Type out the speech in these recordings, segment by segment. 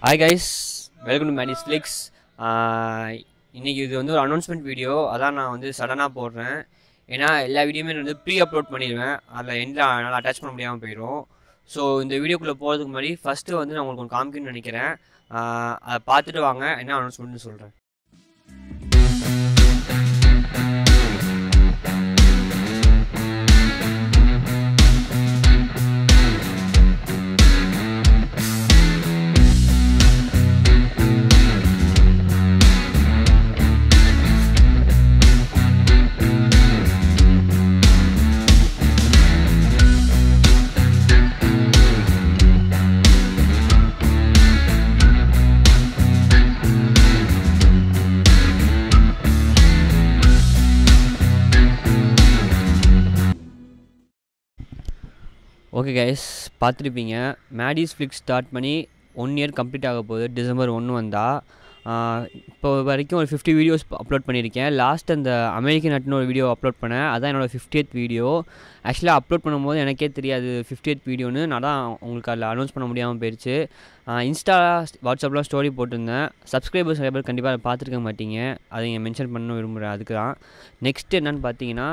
Hi guys, welcome to Madisflix. இன்னைக்கு இது வந்து ஒரு அனௌன்ஸ்மெண்ட் வீடியோ. அதான் நான் வந்து சடனாக போடுறேன். ஏன்னா எல்லா வீடியோமே வந்து ப்ரீ அப்லோட் பண்ணிடுவேன். அதில் எந்த என்னால் அட்டாச் பண்ண முடியாமல் போயிடும். ஸோ இந்த வீடியோக்குள்ளே போகிறதுக்கு முன்னாடி ஃபஸ்ட்டு வந்து நான் உங்களுக்கு ஒன்று காமிக்கணும்னு நினைக்கிறேன். அதை பார்த்துட்டு வாங்க என்ன அனௌன்ஸ்மெண்ட்னு சொல்கிறேன். ஓகே கைஸ், பார்த்துருப்பீங்க மேடிஸ்ஃப்ளிக்ஸ் ஸ்டார்ட் பண்ணி 1 இயர் கம்ப்ளீட் ஆக போகுது. டிசம்பர் 1 வந்தால் இப்போ வரைக்கும் ஒரு 50 வீடியோஸ் அப்லோட் பண்ணியிருக்கேன். லாஸ்ட் அந்த அமெரிக்கன் நட்னு ஒரு வீடியோ அப்லோட் பண்ணேன். அதான் என்னோடய 50th வீடியோ. ஆக்சுவலாக அப்லோட் பண்ணும்போது எனக்கே தெரியாது 50th வீடியோன்னு. நான் தான் உங்களுக்கு அதில் அனௌன்ஸ் பண்ண முடியாமல் போயிடுச்சு. இன்ஸ்டா வாட்ஸ்அப்லாம் ஸ்டோரி போட்டிருந்தேன். சப்ஸ்கிரைபர்ஸ் நிறைய பேர் கண்டிப்பாக அதை பார்த்துருக்க மாட்டீங்க. அதை நீங்கள் மென்ஷன் பண்ண விரும்புகிறேன். அதுக்கு தான் நெக்ஸ்ட் என்னென்னு பார்த்தீங்கன்னா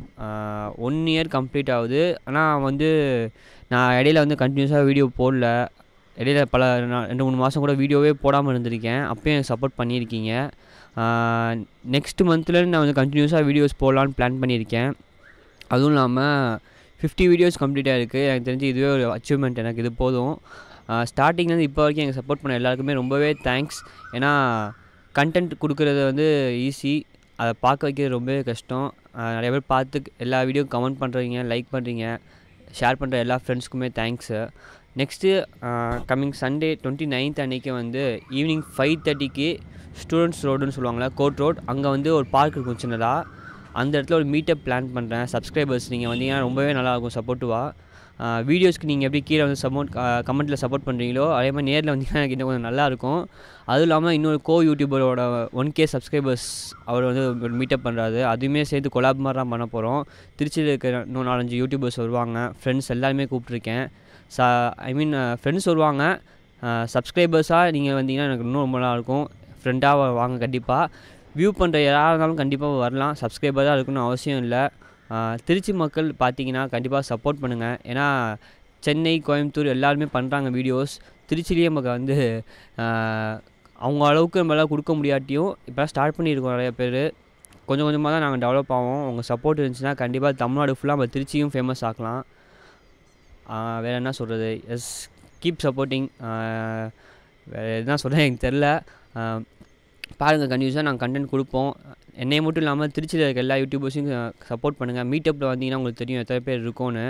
1 இயர் கம்ப்ளீட் ஆகுது. ஆனால் வந்து நான் இடையில வந்து கண்டினியூஸாக வீடியோ போடல. இடையில பல 2-3 மாதம் கூட வீடியோவே போடாமல் இருந்திருக்கேன். அப்போயும் எனக்கு சப்போர்ட் பண்ணியிருக்கீங்க. நெக்ஸ்ட் மந்த்லேருந்து நான் வந்து கண்டினியூஸாக வீடியோஸ் போடலான்னு பிளான் பண்ணியிருக்கேன். அதுவும் இல்லாமல் 50 வீடியோஸ் கம்ப்ளீட்டாக இருக்குது. எனக்கு தெரிஞ்சு இதுவே ஒரு அச்சீவ்மெண்ட். எனக்கு இது போதும். ஸ்டார்டிங்லேருந்து இப்போ வரைக்கும் எனக்கு சப்போர்ட் பண்ண எல்லாருக்குமே ரொம்பவே தேங்க்ஸ். ஏன்னா கண்டென்ட் கொடுக்குறது வந்து ஈஸி, அதை பார்க்க வைக்கிறது ரொம்பவே கஷ்டம். நிறைய பேர் பார்த்து எல்லா வீடியோ கமெண்ட் பண்ணுறீங்க, லைக் பண்ணுறீங்க, ஷேர் பண்ணுற எல்லா ஃப்ரெண்ட்ஸ்க்குமே thanks. Next coming Sunday 29th அன்றைக்கி வந்து ஈவினிங் 5:30க்கு ஸ்டூடெண்ட்ஸ் ரோடுன்னு சொல்லுவாங்களா, கோர்ட் ரோட், அங்கே வந்து ஒரு பார்க் இருக்கும் சின்னதாக. அந்த இடத்துல ஒரு மீட்டப் பிளான் பண்ணுறேன். சப்ஸ்கிரைபர்ஸ் நீங்கள் வந்தீங்கன்னா ரொம்பவே நல்லாயிருக்கும் சப்போர்ட்டிவாக. வீடியோஸ்க்கு நீங்கள் எப்படி கீழே வந்து கமெண்ட்டில் சப்போர்ட் பண்ணுறீங்களோ அதே மாதிரி நேரில் வந்தீங்கன்னா எனக்கு இன்னும் கொஞ்சம் நல்லாயிருக்கும். அதுவும் இல்லாமல் இன்னொரு யூடியூபரோட 1K சப்ஸ்கிரைபர்ஸ் அவர் வந்து ஒரு மீட்டப் பண்ணுறாரு. அதுவுமே சேர்த்து கொலாப் மாதிரி தான் பண்ண போகிறோம். திருச்சியில் இருக்கிற இன்னும் 4-5 யூடியூபர்ஸ் வருவாங்க. ஃப்ரெண்ட்ஸ் எல்லாருமே கூப்பிட்ருக்கேன். ஃப்ரெண்ட்ஸ் வருவாங்க. சப்ஸ்கிரைபர்ஸாக நீங்கள் வந்தீங்கன்னா எனக்கு இன்னும் ரொம்ப நல்லாயிருக்கும். ஃப்ரெண்டாக வாங்க. கண்டிப்பாக வியூ பண்ணுற யாராக இருந்தாலும் கண்டிப்பாக வரலாம். சப்ஸ்கிரைபராக இருக்கணும்னு அவசியம் இல்லை. திருச்சி மக்கள் பார்த்தீங்கன்னா கண்டிப்பாக சப்போர்ட் பண்ணுங்கள். ஏன்னா சென்னை, கோயம்புத்தூர் எல்லாருமே பண்ணுறாங்க வீடியோஸ். திருச்சிலேயே நமக்கு வந்து அவங்க அளவுக்கு நம்மளால் கொடுக்க முடியாட்டியும் இப்போ ஸ்டார்ட் பண்ணியிருக்கோம். நிறைய பேர் கொஞ்சம் கொஞ்சமாக தான் நாங்கள் டெவலப் ஆவோம். உங்கள் சப்போர்ட் இருந்துச்சுன்னா கண்டிப்பாக தமிழ்நாடு ஃபுல்லாக நம்ம திருச்சியும் ஃபேமஸ் ஆக்கலாம். வேறு என்ன சொல்கிறது, எஸ் கீப் சப்போர்ட்டிங். வேறு எதுனா சொல்கிறேன் எனக்கு தெரில. பாருங்கள், கண்டினியூஸாக நாங்கள் கண்டென்ட் கொடுப்போம். என்னை மட்டும் இல்லாமல் திருச்சியில் இருக்க எல்லா யூடியூபர்ஸையும் சப்போர்ட் பண்ணுங்கள். மீட்டப்பில் வந்தீங்கன்னா உங்களுக்கு தெரியும் எத்தனை பேர் இருக்கும்னு.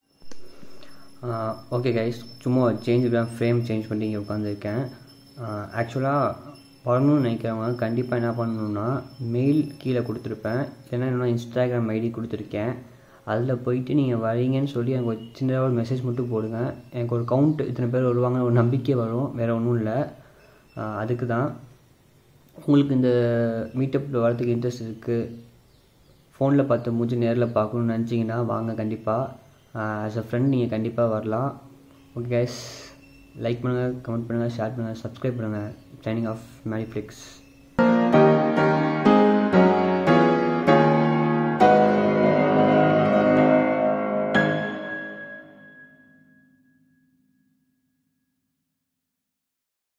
ஓகே கைஸ், சும்மா ஃப்ரேம் சேஞ்ச் பண்ணி இங்கே உட்காந்துருக்கேன். ஆக்சுவலாக வரணும்னு நினைக்கிறவங்க கண்டிப்பாக என்ன பண்ணணுன்னா மெயில் கீழே கொடுத்துருப்பேன். இல்லைன்னா இன்ஸ்டாகிராம் ஐடி கொடுத்துருக்கேன். அதில் போயிட்டு நீங்கள் வரீங்கன்னு சொல்லி எனக்கு ஒரு சின்னதாக ஒரு மெசேஜ் மட்டும் போடுங்க. எனக்கு ஒரு கவுண்ட் இத்தனை பேர் வருவாங்கன்னு ஒரு நம்பிக்கை வரும். வேறு ஒன்றும் இல்லை. அதுக்கு தான் உங்களுக்கு இந்த மீட்டப்பில் வரதுக்கு இன்ட்ரெஸ்ட் இருக்குது, ஃபோனில் பார்த்து மூஞ்சி நேரில் பார்க்கணுன்னு நினச்சிங்கன்னா வாங்க. கண்டிப்பாக ஆஸ் அ ஃப்ரெண்ட் நீங்கள் கண்டிப்பாக வரலாம். ஓகே கைஸ், லைக் பண்ணுங்கள், கமெண்ட் பண்ணுங்கள், ஷேர் பண்ணுங்கள், சப்ஸ்கிரைப் பண்ணுங்கள். Signing off மேடிஃப்ளிக்ஸ்.